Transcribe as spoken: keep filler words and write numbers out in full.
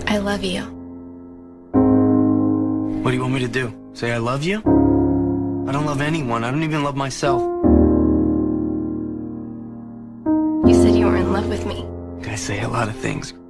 I love you. What do you want me to do? Say I love you? I don't love anyone. I don't even love myself. You said you were in love with me. I say a lot of things.